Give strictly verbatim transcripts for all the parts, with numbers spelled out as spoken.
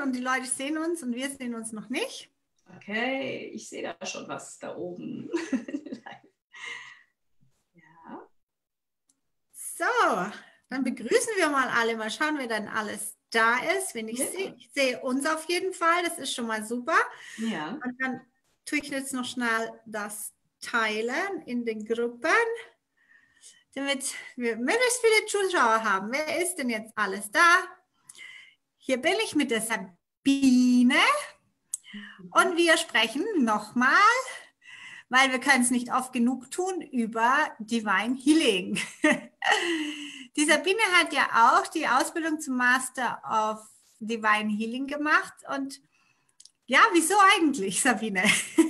und die Leute sehen uns und wir sehen uns noch nicht. Okay, ich sehe da schon was da oben. Ja. So, dann begrüßen wir mal alle. Mal schauen, wer dann alles da ist. Wenn ich Ja. sehe, ich sehe uns auf jeden Fall. Das ist schon mal super. Ja. Und dann tue ich jetzt noch schnell das Teilen in den Gruppen, damit wir möglichst viele Zuschauer haben. Wer ist denn jetzt alles da? Hier bin ich mit der Sabine und wir sprechen nochmal, weil wir können es nicht oft genug tun, über Divine Healing. Die Sabine hat ja auch die Ausbildung zum Master of Divine Healing gemacht und ja, wieso eigentlich, Sabine?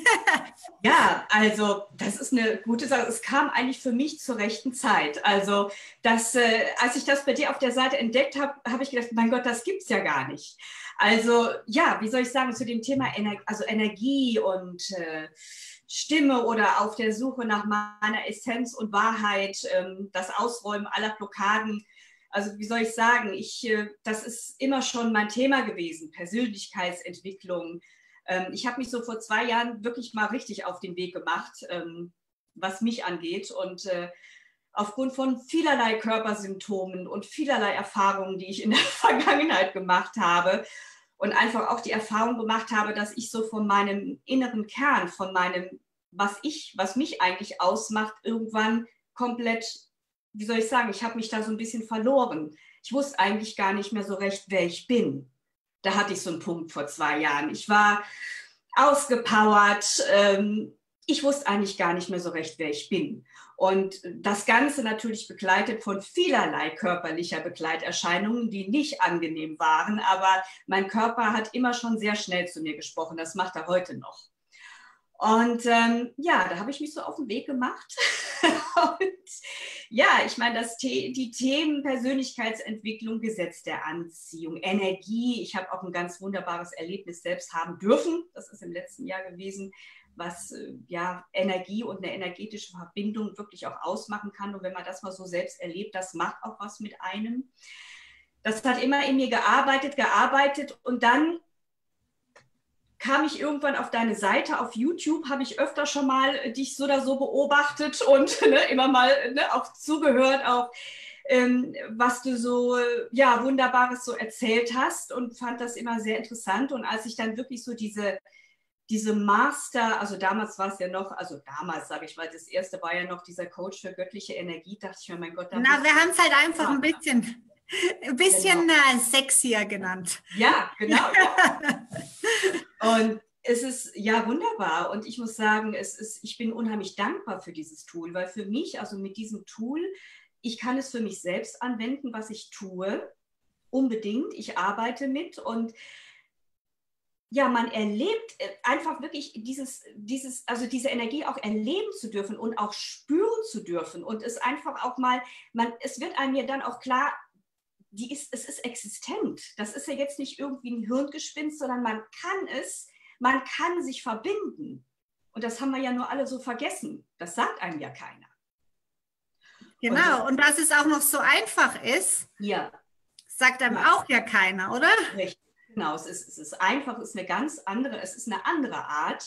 Ja, also das ist eine gute Sache. Es kam eigentlich für mich zur rechten Zeit. Also das, äh, als ich das bei dir auf der Seite entdeckt habe, habe ich gedacht, mein Gott, das gibt's ja gar nicht. Also ja, wie soll ich sagen, zu dem Thema Ener also Energie und äh, Stimme oder auf der Suche nach meiner Essenz und Wahrheit, ähm, das Ausräumen aller Blockaden. Also wie soll ich sagen, ich, äh, das ist immer schon mein Thema gewesen, Persönlichkeitsentwicklung. Ähm, ich habe mich so vor zwei Jahren wirklich mal richtig auf den Weg gemacht, ähm, was mich angeht. Und äh, aufgrund von vielerlei Körpersymptomen und vielerlei Erfahrungen, die ich in der Vergangenheit gemacht habe und einfach auch die Erfahrung gemacht habe, dass ich so von meinem inneren Kern, von meinem, was ich, was mich eigentlich ausmacht, irgendwann komplett, wie soll ich sagen, ich habe mich da so ein bisschen verloren. Ich wusste eigentlich gar nicht mehr so recht, wer ich bin. Da hatte ich so einen Punkt vor zwei Jahren. Ich war ausgepowert. Ähm, ich wusste eigentlich gar nicht mehr so recht, wer ich bin. Und das Ganze natürlich begleitet von vielerlei körperlicher Begleiterscheinungen, die nicht angenehm waren. Aber mein Körper hat immer schon sehr schnell zu mir gesprochen. Das macht er heute noch. Und ähm, ja, da habe ich mich so auf den Weg gemacht. Und ja, ich meine, das The die Themen Persönlichkeitsentwicklung, Gesetz der Anziehung, Energie. Ich habe auch ein ganz wunderbares Erlebnis selbst haben dürfen. Das ist im letzten Jahr gewesen, was äh, ja Energie und eine energetische Verbindung wirklich auch ausmachen kann. Und wenn man das mal so selbst erlebt, das macht auch was mit einem. Das hat immer in mir gearbeitet, gearbeitet und dann kam ich irgendwann auf deine Seite auf YouTube, habe ich öfter schon mal dich so oder so beobachtet und ne, immer mal ne, auch zugehört, auch ähm, was du so ja, Wunderbares so erzählt hast und fand das immer sehr interessant. Und als ich dann wirklich so diese, diese Master, also damals war es ja noch, also damals sage ich mal, das erste war ja noch dieser Coach für göttliche Energie, dachte ich mir, mein Gott. Na, wir haben es halt einfach ein bisschen, ein bisschen genau. äh, sexier genannt. Ja, genau. Ja. Und es ist ja wunderbar und ich muss sagen, es ist, ich bin unheimlich dankbar für dieses Tool, weil für mich, also mit diesem Tool, ich kann es für mich selbst anwenden, was ich tue, unbedingt. Ich arbeite mit und ja, man erlebt einfach wirklich dieses, dieses, also diese Energie auch erleben zu dürfen und auch spüren zu dürfen und es einfach auch mal, man, es wird einem ja dann auch klar, die ist, es ist existent. Das ist ja jetzt nicht irgendwie ein Hirngespinst, sondern man kann es, man kann sich verbinden. Und das haben wir ja nur alle so vergessen. Das sagt einem ja keiner. Genau, und, und dass es auch noch so einfach ist, ja. sagt einem ja auch ja keiner, oder? Richtig, genau. Es ist, es ist einfach, es ist eine ganz andere, es ist eine andere Art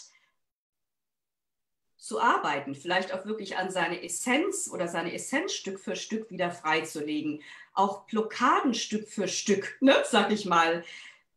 zu arbeiten, vielleicht auch wirklich an seine Essenz oder seine Essenz Stück für Stück wieder freizulegen, auch Blockaden Stück für Stück, ne, sag ich mal,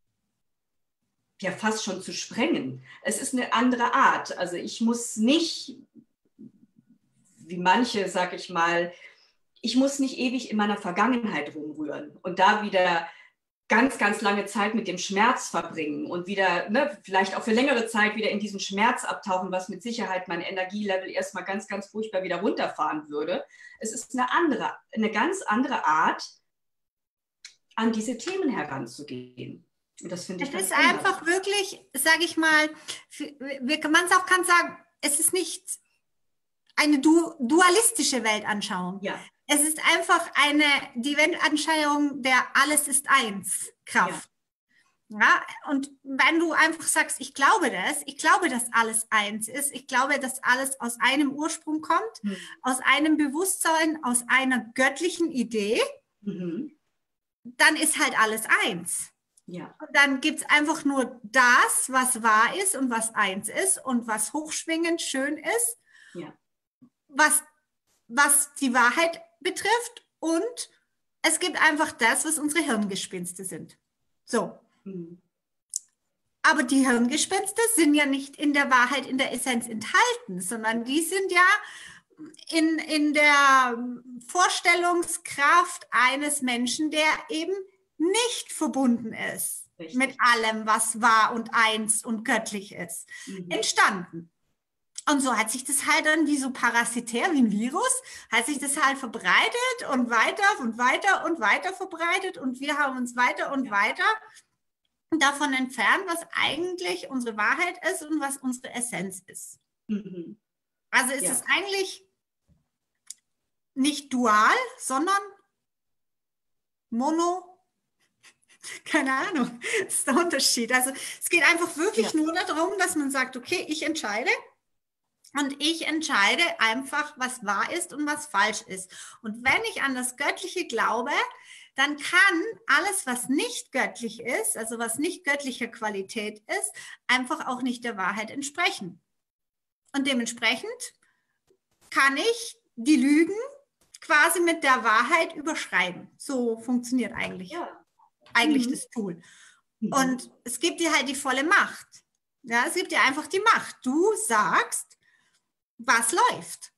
ja fast schon zu sprengen. Es ist eine andere Art, also ich muss nicht, wie manche, sag ich mal, ich muss nicht ewig in meiner Vergangenheit rumrühren und da wieder ganz, ganz lange Zeit mit dem Schmerz verbringen und wieder, ne, vielleicht auch für längere Zeit wieder in diesen Schmerz abtauchen, was mit Sicherheit mein Energielevel erstmal ganz, ganz furchtbar wieder runterfahren würde. Es ist eine andere, eine ganz andere Art, an diese Themen heranzugehen. Und das finde ich Es ist wunderbar. einfach wirklich, sage ich mal, wie man es auch kann sagen, es ist nicht eine du dualistische Weltanschauung. Ja. Es ist einfach eine, die Weltanschauung der Alles ist eins Kraft. Ja. Ja, und wenn du einfach sagst, ich glaube das, ich glaube, dass alles eins ist, ich glaube, dass alles aus einem Ursprung kommt, mhm. aus einem Bewusstsein, aus einer göttlichen Idee, mhm. dann ist halt alles eins. Ja. Und dann gibt es einfach nur das, was wahr ist und was eins ist und was hochschwingend schön ist, Ja. was, was die Wahrheit betrifft, und es gibt einfach das, was unsere Hirngespinste sind. So. Mhm. Aber die Hirngespinste sind ja nicht in der Wahrheit, in der Essenz enthalten, sondern die sind ja in, in der Vorstellungskraft eines Menschen, der eben nicht verbunden ist. Richtig. Mit allem, was wahr und eins und göttlich ist, mhm. entstanden. Und so hat sich das halt dann wie so parasitär, wie ein Virus, hat sich das halt verbreitet und weiter und weiter und weiter verbreitet, und wir haben uns weiter und ja. weiter davon entfernt, was eigentlich unsere Wahrheit ist und was unsere Essenz ist. Mhm. Also ist ja. es eigentlich nicht dual, sondern mono, keine Ahnung, das ist der Unterschied. Also es geht einfach wirklich ja. nur darum, dass man sagt, okay, ich entscheide. Und ich entscheide einfach, was wahr ist und was falsch ist. Und wenn ich an das Göttliche glaube, dann kann alles, was nicht göttlich ist, also was nicht göttlicher Qualität ist, einfach auch nicht der Wahrheit entsprechen. Und dementsprechend kann ich die Lügen quasi mit der Wahrheit überschreiben. So funktioniert eigentlich, ja. eigentlich mhm. das Tool. Mhm. Und es gibt dir halt die volle Macht. Ja, es gibt dir einfach die Macht. Du sagst, was läuft.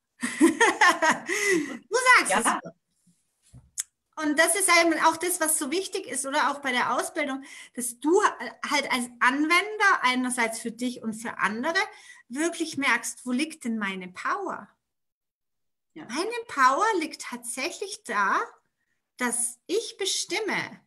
Du sagst ja. es. Und das ist eben auch das, was so wichtig ist, oder auch bei der Ausbildung, dass du halt als Anwender einerseits für dich und für andere wirklich merkst, wo liegt denn meine Power? Ja. Meine Power liegt tatsächlich da, dass ich bestimme,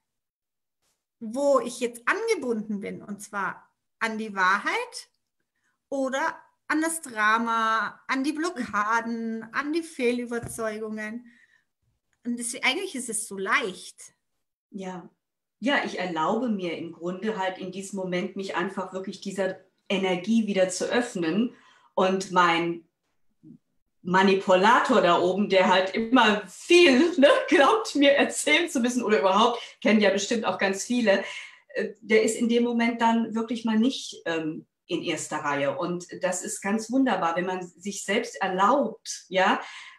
wo ich jetzt angebunden bin, und zwar an die Wahrheit oder an das Drama, an die Blockaden, an die Fehlüberzeugungen. Und das, eigentlich ist es so leicht. Ja. Ja, ich erlaube mir im Grunde halt in diesem Moment, mich einfach wirklich dieser Energie wieder zu öffnen, und mein Manipulator da oben, der halt immer viel ne, glaubt, mir erzählen zu müssen oder überhaupt, kennen ja bestimmt auch ganz viele, der ist in dem Moment dann wirklich mal nicht ähm, in erster Reihe. Und das ist ganz wunderbar, wenn man sich selbst erlaubt, ja,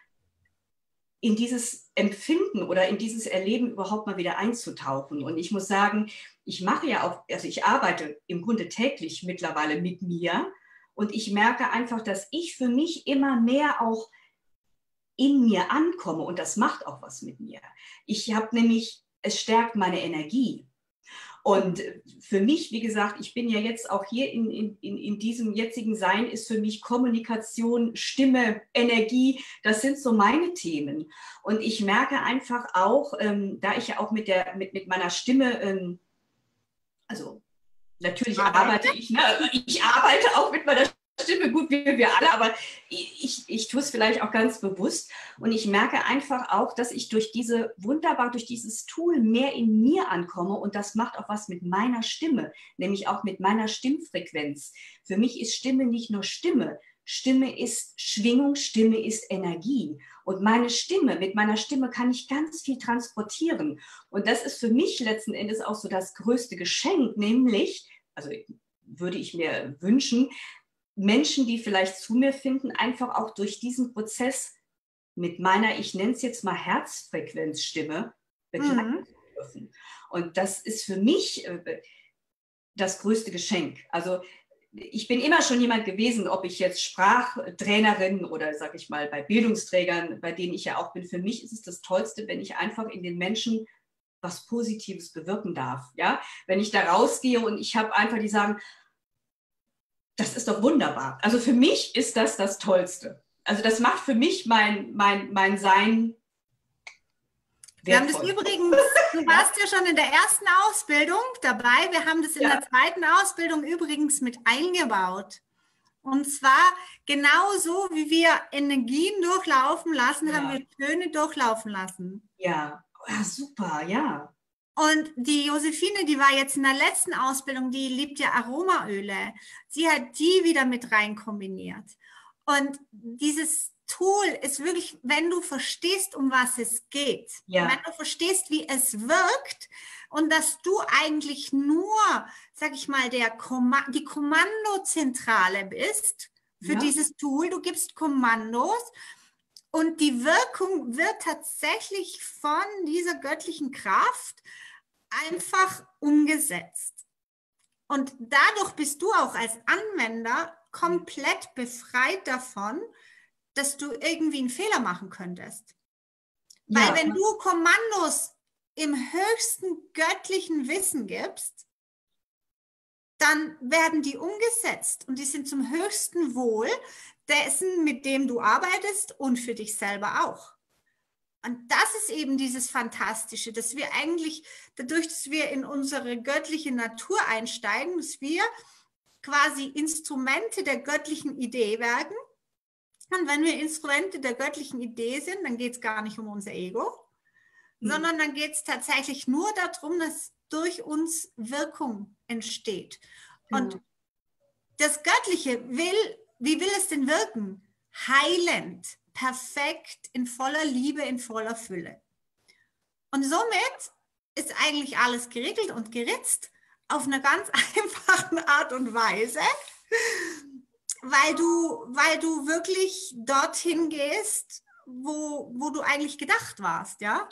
in dieses Empfinden oder in dieses Erleben überhaupt mal wieder einzutauchen. Und ich muss sagen, ich mache ja auch, also ich arbeite im Grunde täglich mittlerweile mit mir, und ich merke einfach, dass ich für mich immer mehr auch in mir ankomme, und das macht auch was mit mir. Ich habe nämlich, es stärkt meine Energie. Und für mich, wie gesagt, ich bin ja jetzt auch hier in, in, in diesem jetzigen Sein, ist für mich Kommunikation, Stimme, Energie, das sind so meine Themen. Und ich merke einfach auch, ähm, da ich ja auch mit, der, mit, mit meiner Stimme, ähm, also natürlich arbeite ich, ne? Ich arbeite auch mit meiner Stimme, gut, wie wir alle, aber ich, ich tue es vielleicht auch ganz bewusst, und ich merke einfach auch, dass ich durch diese wunderbar, durch dieses Tool mehr in mir ankomme, und das macht auch was mit meiner Stimme, nämlich auch mit meiner Stimmfrequenz. Für mich ist Stimme nicht nur Stimme, Stimme ist Schwingung, Stimme ist Energie, und meine Stimme, mit meiner Stimme kann ich ganz viel transportieren, und das ist für mich letzten Endes auch so das größte Geschenk, nämlich, also würde ich mir wünschen, Menschen, die vielleicht zu mir finden, einfach auch durch diesen Prozess mit meiner, ich nenne es jetzt mal Herzfrequenzstimme, begleiten zu dürfen. Und das ist für mich äh, das größte Geschenk. Also ich bin immer schon jemand gewesen, ob ich jetzt Sprachtrainerin oder, sag ich mal, bei Bildungsträgern, bei denen ich ja auch bin, für mich ist es das Tollste, wenn ich einfach in den Menschen was Positives bewirken darf. Ja? Wenn ich da rausgehe und ich habe einfach, die sagen, das ist doch wunderbar. Also für mich ist das das Tollste. Also das macht für mich mein, mein, mein Sein wertvoll. Wir haben das übrigens, du warst ja schon in der ersten Ausbildung dabei. Wir haben das in ja. der zweiten Ausbildung übrigens mit eingebaut. Und zwar genauso, wie wir Energien durchlaufen lassen, ja. haben wir Töne durchlaufen lassen. Ja, ja super, ja. Und die Josephine, die war jetzt in der letzten Ausbildung, die liebt ja Aromaöle. Sie hat die wieder mit rein kombiniert. Und dieses Tool ist wirklich, wenn du verstehst, um was es geht, Ja. wenn du verstehst, wie es wirkt und dass du eigentlich nur, sag ich mal, der Komma- die Kommandozentrale bist für Ja. dieses Tool. Du gibst Kommandos und die Wirkung wird tatsächlich von dieser göttlichen Kraft einfach umgesetzt. Und dadurch bist du auch als Anwender komplett befreit davon, dass du irgendwie einen Fehler machen könntest. Weil Ja. wenn du Kommandos im höchsten göttlichen Wissen gibst, dann werden die umgesetzt und die sind zum höchsten Wohl dessen, mit dem du arbeitest und für dich selber auch. Und das ist eben dieses Fantastische, dass wir eigentlich, dadurch, dass wir in unsere göttliche Natur einsteigen, dass wir quasi Instrumente der göttlichen Idee werden. Und wenn wir Instrumente der göttlichen Idee sind, dann geht es gar nicht um unser Ego, mhm. sondern dann geht es tatsächlich nur darum, dass durch uns Wirkung entsteht. Mhm. Und das Göttliche will, wie will es denn wirken? Heilend, perfekt, in voller Liebe, in voller Fülle. Und somit ist eigentlich alles geregelt und geritzt auf eine ganz einfache Art und Weise, weil du, weil du wirklich dorthin gehst, wo, wo du eigentlich gedacht warst, ja?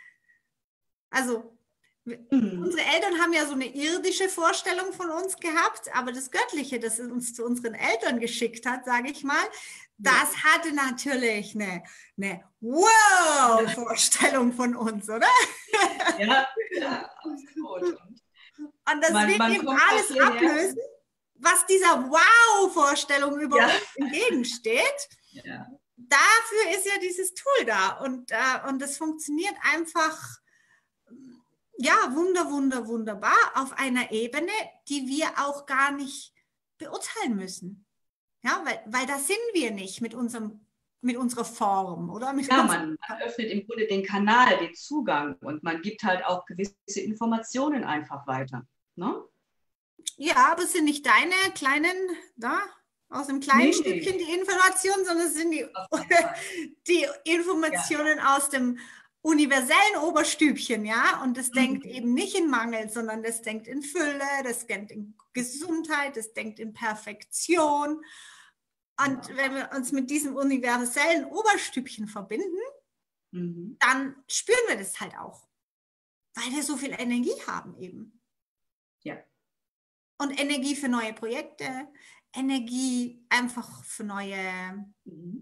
Also, mhm. unsere Eltern haben ja so eine irdische Vorstellung von uns gehabt, aber das Göttliche, das uns zu unseren Eltern geschickt hat, sage ich mal, das hatte natürlich eine, eine Wow-Vorstellung von uns, oder? Ja, ja, absolut. Und das man, wird man eben alles ablösen, was dieser Wow-Vorstellung über ja. uns entgegensteht. Ja. Dafür ist ja dieses Tool da. Und, äh, und das funktioniert einfach, ja, wunder, wunder, wunderbar auf einer Ebene, die wir auch gar nicht beurteilen müssen. Ja, weil, weil da sind wir nicht mit unserem, mit unserer Form, oder? Mit ja, man, man öffnet im Grunde den Kanal, den Zugang und man gibt halt auch gewisse Informationen einfach weiter. Ne? Ja, aber es sind nicht deine kleinen, da, aus dem kleinen nee, Stückchen nee. die Informationen, sondern es sind die, die Informationen ja. aus dem universellen Oberstübchen, ja, und das mhm. denkt eben nicht in Mangel, sondern das denkt in Fülle, das denkt in Gesundheit, das denkt in Perfektion. Und ja. wenn wir uns mit diesem universellen Oberstübchen verbinden, mhm. dann spüren wir das halt auch, weil wir so viel Energie haben eben. Ja. Und Energie für neue Projekte, Energie einfach für neue mhm.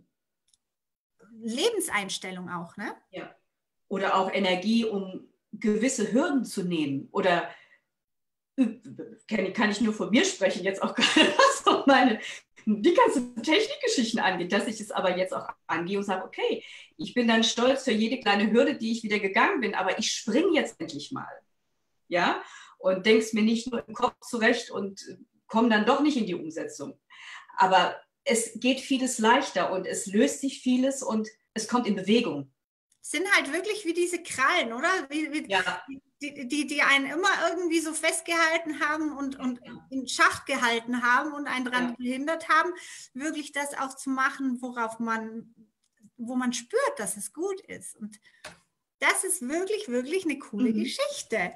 Lebenseinstellungen auch, ne? Ja. Oder auch Energie, um gewisse Hürden zu nehmen. Oder kann, kann ich nur von mir sprechen, jetzt auch gerade, was auch meine, die ganzen Technikgeschichten angeht, dass ich es aber jetzt auch angehe und sage, okay, ich bin dann stolz für jede kleine Hürde, die ich wieder gegangen bin, aber ich springe jetzt endlich mal. Ja? Und denk's mir nicht nur im Kopf zurecht und komme dann doch nicht in die Umsetzung. Aber es geht vieles leichter und es löst sich vieles und es kommt in Bewegung. Sind halt wirklich wie diese Krallen, oder? Wie, wie, ja. die, die, die einen immer irgendwie so festgehalten haben und, und ja. in Schach gehalten haben und einen daran ja. behindert haben, wirklich das auch zu machen, worauf man, wo man spürt, dass es gut ist. Und das ist wirklich, wirklich eine coole mhm. Geschichte.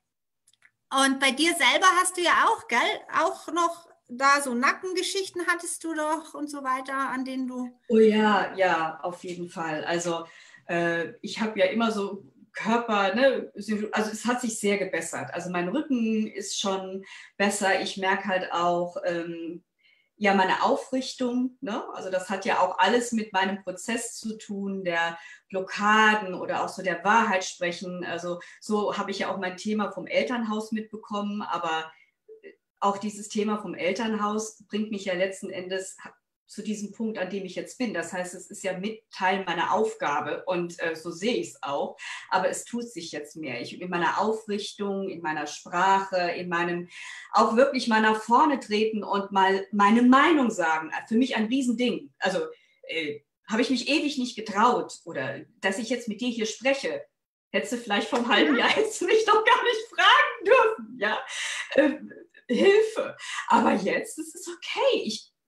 Und bei dir selber hast du ja auch, gell, auch noch da so Nackengeschichten hattest du doch und so weiter, an denen du... Oh ja, ja, auf jeden Fall. Also äh, ich habe ja immer so Körper, ne, also es hat sich sehr gebessert. Also mein Rücken ist schon besser. Ich merke halt auch, ähm, ja, meine Aufrichtung, ne? Also das hat ja auch alles mit meinem Prozess zu tun, der Blockaden oder auch so der Wahrheit sprechen. Also so habe ich ja auch mein Thema vom Elternhaus mitbekommen, aber auch dieses Thema vom Elternhaus bringt mich ja letzten Endes zu diesem Punkt, an dem ich jetzt bin. Das heißt, es ist ja mit Teil meiner Aufgabe und äh, so sehe ich es auch. Aber es tut sich jetzt mehr. Ich in meiner Aufrichtung, in meiner Sprache, in meinem auch wirklich mal nach vorne treten und mal meine Meinung sagen. Für mich ein Riesending. Also äh, habe ich mich ewig nicht getraut oder dass ich jetzt mit dir hier spreche. Hättest du vielleicht vor einem halben Jahr hättest du mich doch gar nicht fragen dürfen. Ja, äh, Hilfe. Aber jetzt ist es okay. Ich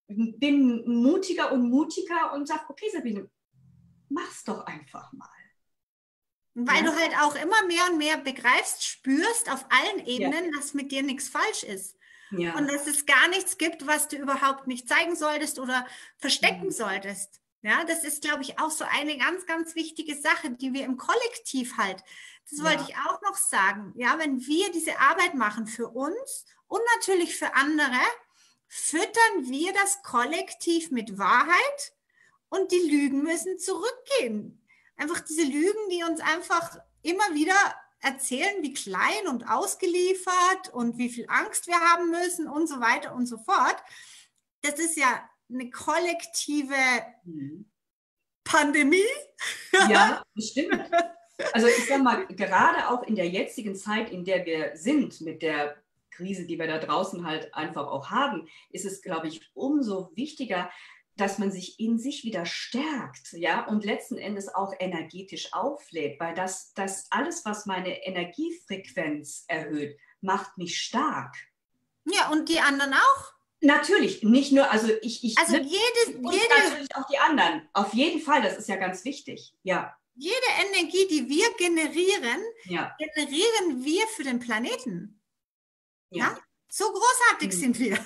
bin mutiger und mutiger und sage, okay, Sabine, mach's doch einfach mal. Weil ja? du halt auch immer mehr und mehr begreifst, spürst auf allen Ebenen, ja. dass mit dir nichts falsch ist. Ja. Und dass es gar nichts gibt, was du überhaupt nicht zeigen solltest oder verstecken mhm. solltest. Ja, das ist, glaube ich, auch so eine ganz, ganz wichtige Sache, die wir im Kollektiv halt, das ja. wollte ich auch noch sagen, ja, wenn wir diese Arbeit machen für uns und natürlich für andere, füttern wir das Kollektiv mit Wahrheit und die Lügen müssen zurückgehen. Einfach diese Lügen, die uns einfach immer wieder erzählen, wie klein und ausgeliefert und wie viel Angst wir haben müssen und so weiter und so fort. Das ist ja eine kollektive mhm. Pandemie. Ja, bestimmt. Also ich sag mal, gerade auch in der jetzigen Zeit, in der wir sind, mit der Krise, die wir da draußen halt einfach auch haben, ist es, glaube ich, umso wichtiger, dass man sich in sich wieder stärkt, ja, und letzten Endes auch energetisch auflädt, weil das, das alles, was meine Energiefrequenz erhöht, macht mich stark. Ja, und die anderen auch? Natürlich, nicht nur, also ich, ich also jede, und jede, natürlich auch die anderen. Auf jeden Fall, das ist ja ganz wichtig, ja. Jede Energie, die wir generieren, ja. generieren wir für den Planeten. Ja. ja? So großartig mhm. sind wir.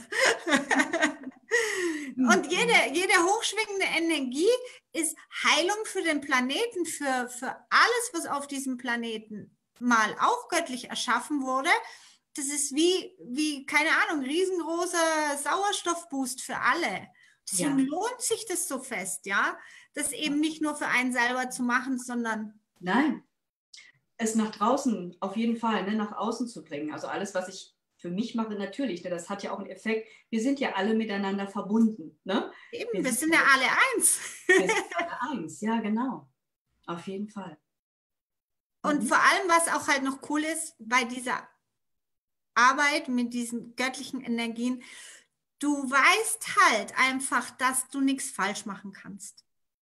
Und jede, jede hochschwingende Energie ist Heilung für den Planeten, für, für alles, was auf diesem Planeten mal auch göttlich erschaffen wurde. Das ist wie, wie, keine Ahnung, riesengroßer Sauerstoffboost für alle. Deswegen ja. lohnt sich das so fest, ja, das eben nicht nur für einen selber zu machen, sondern... Nein, es nach draußen auf jeden Fall, ne, nach außen zu bringen. Also alles, was ich für mich mache, natürlich, ne, das hat ja auch einen Effekt. Wir sind ja alle miteinander verbunden. Ne? Eben, wir, wir sind, sind ja alle eins. Wir sind alle eins, ja genau, auf jeden Fall. Und mhm. vor allem, was auch halt noch cool ist, bei dieser Arbeit mit diesen göttlichen Energien, du weißt halt einfach, dass du nichts falsch machen kannst.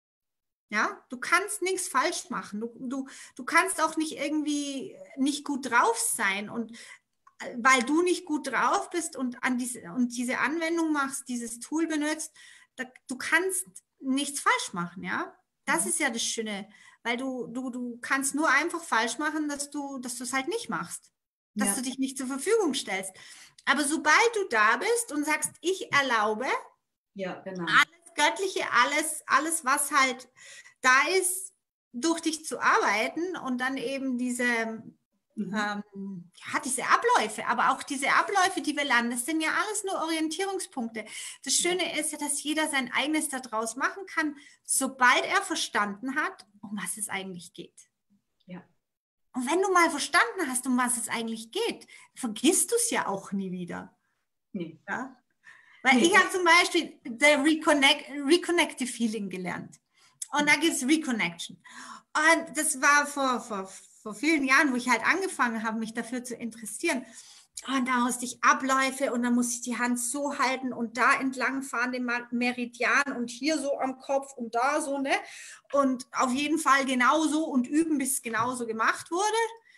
Ja, du kannst nichts falsch machen. Du, du, du kannst auch nicht irgendwie nicht gut drauf sein. Und weil du nicht gut drauf bist und, an diese, und diese Anwendung machst, dieses Tool benutzt, da, du kannst nichts falsch machen. Ja, das mhm. ist ja das Schöne. Weil du, du, du kannst nur einfach falsch machen, dass du, dass du es halt nicht machst. Dass ja. du dich nicht zur Verfügung stellst. Aber sobald du da bist und sagst, ich erlaube, ja, genau. alles Göttliche, alles, alles, was halt da ist, durch dich zu arbeiten und dann eben diese, mhm. ähm, ja, diese Abläufe, aber auch diese Abläufe, die wir lernen, das sind ja alles nur Orientierungspunkte. Das Schöne ja. ist ja, dass jeder sein eigenes daraus machen kann, sobald er verstanden hat, um was es eigentlich geht. Ja. Und wenn du mal verstanden hast, um was es eigentlich geht, vergisst du es ja auch nie wieder. Nee. Ja? Weil nee. ich habe zum Beispiel the Reconnect, Reconnective Feeling gelernt. Und da gibt es Reconnection. Und das war vor, vor, vor vielen Jahren, wo ich halt angefangen habe, mich dafür zu interessieren. Und da musste ich Abläufe und dann musste ich die Hand so halten und da entlang fahren, den Meridian und hier so am Kopf und da so, ne? Und auf jeden Fall genauso und üben, bis es genauso gemacht wurde.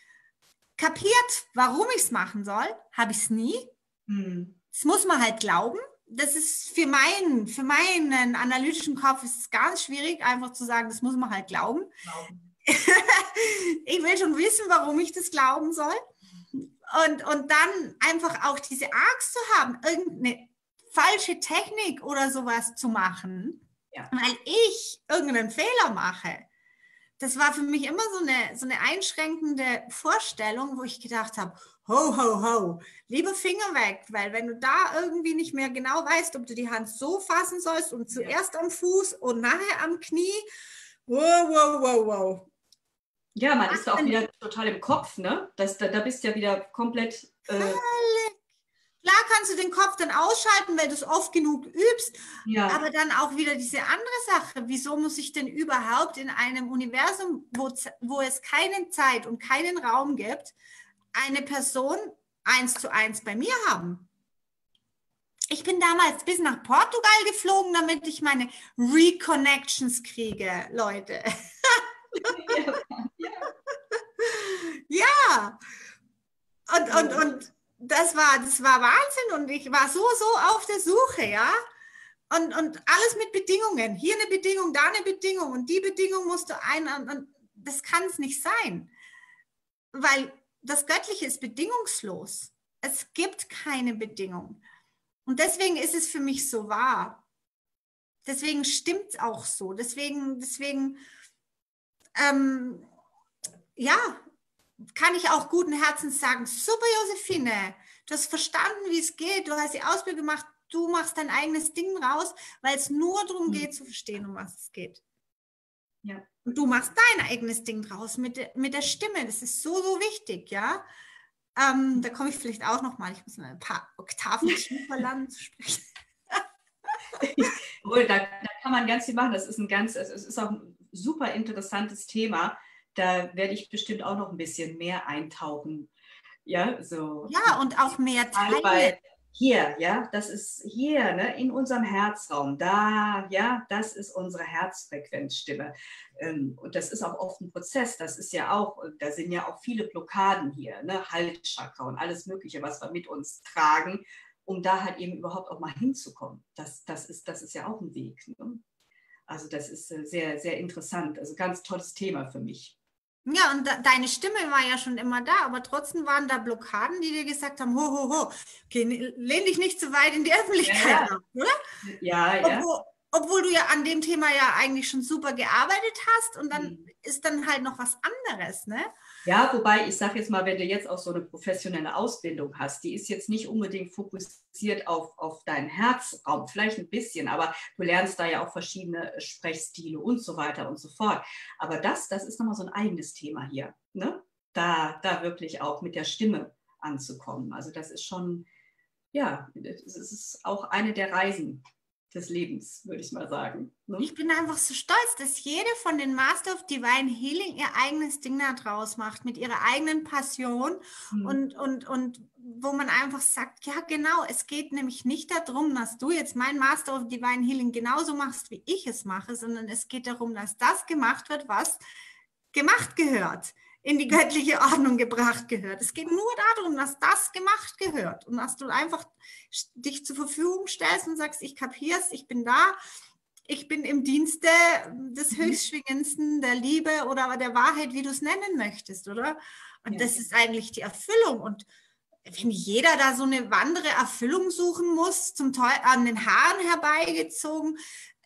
Kapiert, warum ich es machen soll, habe ich es nie. Hm. Das muss man halt glauben. Das ist für meinen, für meinen analytischen Kopf ist es ganz schwierig, einfach zu sagen, das muss man halt glauben. glauben. Ich will schon wissen, warum ich das glauben soll. Und, und dann einfach auch diese Angst zu haben, irgendeine falsche Technik oder sowas zu machen, ja. weil ich irgendeinen Fehler mache. Das war für mich immer so eine, so eine einschränkende Vorstellung, wo ich gedacht habe, ho, ho, ho, lieber Finger weg, weil wenn du da irgendwie nicht mehr genau weißt, ob du die Hand so fassen sollst und zuerst ja. am Fuß und nachher am Knie, wow, wow, wow, wow. Ja, man ist auch wieder total im Kopf, ne? Das, da, da bist du ja wieder komplett... Äh Klar kannst du den Kopf dann ausschalten, weil du es oft genug übst, ja. aber dann auch wieder diese andere Sache, wieso muss ich denn überhaupt in einem Universum, wo, wo es keine Zeit und keinen Raum gibt, eine Person eins zu eins bei mir haben? Ich bin damals bis nach Portugal geflogen, damit ich meine Reconnections kriege, Leute. Ja. Ja. Und, und, und das war, das war Wahnsinn und ich war so, so auf der Suche, ja. Und, und alles mit Bedingungen. Hier eine Bedingung, da eine Bedingung und die Bedingung musst du ein. Und, und das kann es nicht sein. Weil das Göttliche ist bedingungslos. Es gibt keine Bedingung. Und deswegen ist es für mich so wahr. Deswegen stimmt es auch so. Deswegen, deswegen ähm, ja, kann ich auch guten Herzens sagen, super Josephine, du hast verstanden, wie es geht, du hast die Ausbildung gemacht, du machst dein eigenes Ding raus, weil es nur darum geht, zu verstehen, um was es geht. Ja. Und du machst dein eigenes Ding draus mit, de, mit der Stimme, das ist so, so wichtig, ja. Ähm, da komme ich vielleicht auch noch mal, ich muss mal ein paar Oktaven tiefer lernen zu sprechen. da, da kann man ganz viel machen, das ist ein ganz, es ist auch ein super interessantes Thema, da werde ich bestimmt auch noch ein bisschen mehr eintauchen. Ja, so. Ja, und auch mehr teilen. Weil hier, ja, das ist hier, ne, in unserem Herzraum, da, ja, das ist unsere Herzfrequenzstimme. Ähm, und das ist auch oft ein Prozess, das ist ja auch, da sind ja auch viele Blockaden hier, ne, Halschakra und alles Mögliche, was wir mit uns tragen, um da halt eben überhaupt auch mal hinzukommen. Das, das, ist, das ist ja auch ein Weg. Ne? Also das ist sehr, sehr interessant, also ganz tolles Thema für mich. Ja, und da, deine Stimme war ja schon immer da, aber trotzdem waren da Blockaden, die dir gesagt haben, ho, ho, ho, okay, lehn dich nicht zu weit in die Öffentlichkeit ja, ab, oder? Ja, ja. Obwohl, obwohl du ja an dem Thema ja eigentlich schon super gearbeitet hast und dann mhm. ist dann halt noch was anderes, ne? Ja, wobei ich sage jetzt mal, wenn du jetzt auch so eine professionelle Ausbildung hast, die ist jetzt nicht unbedingt fokussiert auf, auf deinen Herzraum, vielleicht ein bisschen, aber du lernst da ja auch verschiedene Sprechstile und so weiter und so fort. Aber das, das ist nochmal so ein eigenes Thema hier, ne? Da, da wirklich auch mit der Stimme anzukommen. Also das ist schon, ja, es ist auch eine der Reisen des Lebens, würde ich mal sagen. Ne? Ich bin einfach so stolz, dass jede von den Master of Divine Healing ihr eigenes Ding da draus macht, mit ihrer eigenen Passion mhm. und, und, und wo man einfach sagt, ja genau, es geht nämlich nicht darum, dass du jetzt mein Master of Divine Healing genauso machst, wie ich es mache, sondern es geht darum, dass das gemacht wird, was gemacht gehört, in die göttliche Ordnung gebracht gehört. Es geht nur darum, dass das gemacht gehört und dass du einfach dich zur Verfügung stellst und sagst, ich kapier's, ich bin da, ich bin im Dienste des Höchstschwingendsten, der Liebe oder der Wahrheit, wie du es nennen möchtest, oder? Und ja. Das ist eigentlich die Erfüllung. Und wenn jeder da so eine andere Erfüllung suchen muss, zum Teil an den Haaren herbeigezogen,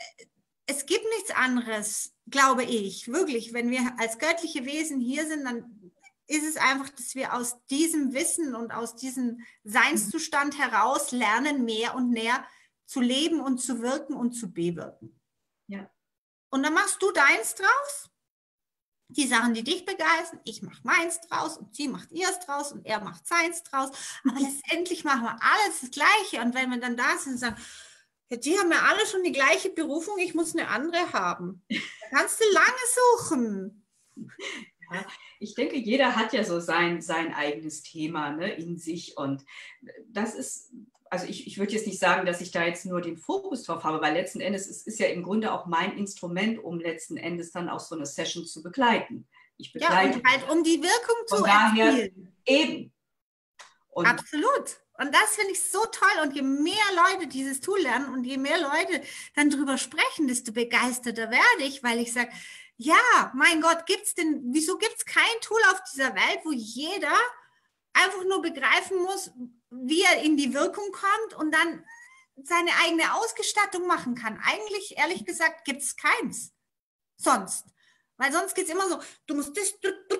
es gibt nichts anderes, glaube ich, wirklich. Wenn wir als göttliche Wesen hier sind, dann ist es einfach, dass wir aus diesem Wissen und aus diesem Seinszustand heraus lernen, mehr und mehr zu leben und zu wirken und zu bewirken. Ja. Und dann machst du deins draus, die Sachen, die dich begeistern, ich mache meins draus und sie macht ihrs draus und er macht seins draus. Aber letztendlich machen wir alles das Gleiche. Und wenn wir dann da sind und sagen, ja, die haben ja alle schon die gleiche Berufung, ich muss eine andere haben. Da kannst du lange suchen. Ja, ich denke, jeder hat ja so sein, sein eigenes Thema, ne, in sich. Und das ist, also ich, ich würde jetzt nicht sagen, dass ich da jetzt nur den Fokus drauf habe, weil letzten Endes ist, ist ja im Grunde auch mein Instrument, um letzten Endes dann auch so eine Session zu begleiten. Ich begleite. Ja, und halt um die Wirkung zu Von daher erzielen. Eben. Und absolut. Und das finde ich so toll. Und je mehr Leute dieses Tool lernen und je mehr Leute dann drüber sprechen, desto begeisterter werde ich, weil ich sage, ja, mein Gott, gibt's denn, wieso gibt es kein Tool auf dieser Welt, wo jeder einfach nur begreifen muss, wie er in die Wirkung kommt und dann seine eigene Ausgestattung machen kann. Eigentlich, ehrlich gesagt, gibt es keins. Sonst. Weil sonst geht es immer so, du musst das,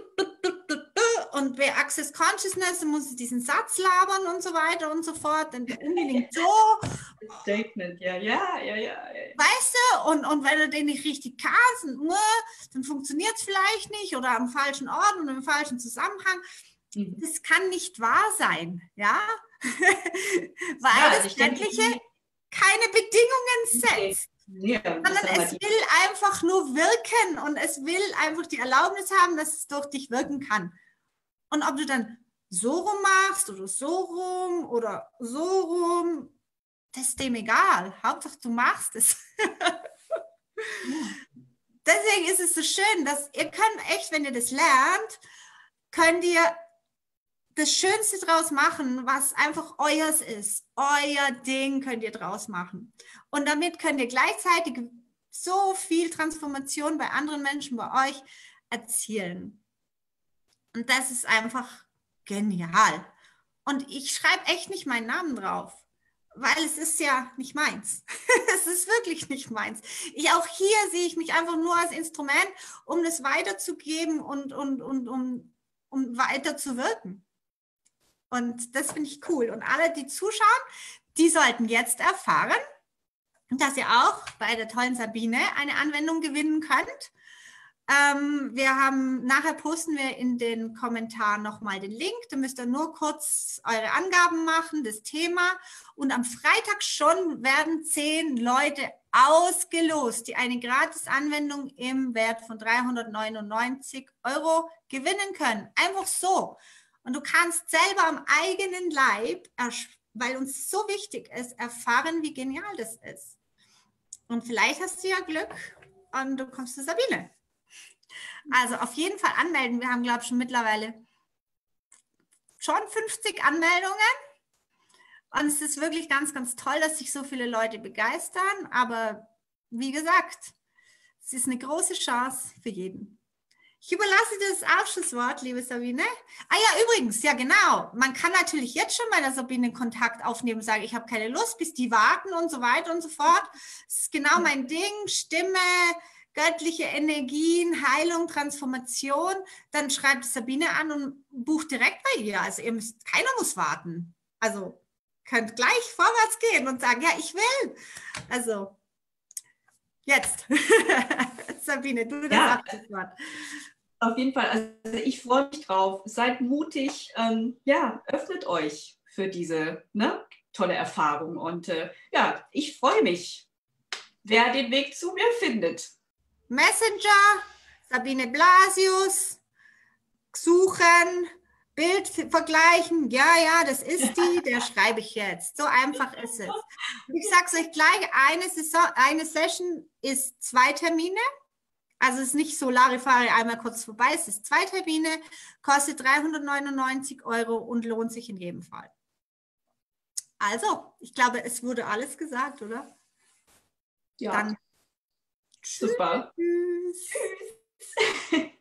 und bei Access Consciousness muss diesen Satz labern und so weiter und so fort, dann unbedingt so. Statement, ja, ja, ja, ja. Weißt du, und, und wenn du den nicht richtig kannst, dann funktioniert es vielleicht nicht oder am falschen Ort und im falschen Zusammenhang. Mhm. Das kann nicht wahr sein, ja, weil ja, das Göttliche keine Bedingungen setzt. Nee, sondern es will einfach nur wirken und es will einfach die Erlaubnis haben, dass es durch dich wirken kann. Und ob du dann so rum machst oder so rum oder so rum, das ist dem egal. Hauptsache du machst es. Deswegen ist es so schön, dass ihr könnt echt, wenn ihr das lernt, könnt ihr das Schönste draus machen, was einfach euers ist. Euer Ding könnt ihr draus machen. Und damit könnt ihr gleichzeitig so viel Transformation bei anderen Menschen, bei euch erzielen. Und das ist einfach genial. Und ich schreibe echt nicht meinen Namen drauf, weil es ist ja nicht meins. Es ist wirklich nicht meins. Ich, auch hier sehe ich mich einfach nur als Instrument, um das weiterzugeben und, und, und um, um weiter zu wirken. Und das finde ich cool. Und alle, die zuschauen, die sollten jetzt erfahren, dass ihr auch bei der tollen Sabine eine Anwendung gewinnen könnt. Ähm, wir haben, nachher posten wir in den Kommentaren nochmal den Link. Da müsst ihr nur kurz eure Angaben machen, das Thema. Und am Freitag schon werden zehn Leute ausgelost, die eine Gratis-Anwendung im Wert von dreihundertneunundneunzig Euro gewinnen können. Einfach so. Und du kannst selber am eigenen Leib, weil uns so wichtig ist, erfahren, wie genial das ist. Und vielleicht hast du ja Glück und du kommst zu Sabine. Also auf jeden Fall anmelden. Wir haben, glaube ich, schon mittlerweile schon fünfzig Anmeldungen. Und es ist wirklich ganz, ganz toll, dass sich so viele Leute begeistern. Aber wie gesagt, es ist eine große Chance für jeden. Ich überlasse dir das Abschlusswort, liebe Sabine. Ah ja, übrigens, ja genau. Man kann natürlich jetzt schon bei der Sabine Kontakt aufnehmen und sagen, ich habe keine Lust, bis die warten und so weiter und so fort. Das ist genau mein Ding. Stimme, göttliche Energien, Heilung, Transformation. Dann schreibt Sabine an und bucht direkt bei ihr. Also ihr müsst, keiner muss warten. Also könnt gleich vorwärts gehen und sagen, ja, ich will. Also jetzt. Sabine, du das ja, Abschlusswort. Auf jeden Fall. Also ich freue mich drauf. Seid mutig. Ähm, ja, öffnet euch für diese ne, tolle Erfahrung. Und äh, ja, ich freue mich, wer den Weg zu mir findet. Messenger, Sabine Blasius, suchen, Bild vergleichen. Ja, ja, das ist die, der schreibe ich jetzt. So einfach ist es. Ich sage es euch gleich, eine, Saison, eine Session ist zwei Termine. Also es ist nicht so Larifari einmal kurz vorbei, es ist zwei Termine, kostet dreihundertneunundneunzig Euro und lohnt sich in jedem Fall. Also, ich glaube, es wurde alles gesagt, oder? Ja. Dann super. Tschüss. Tschüss.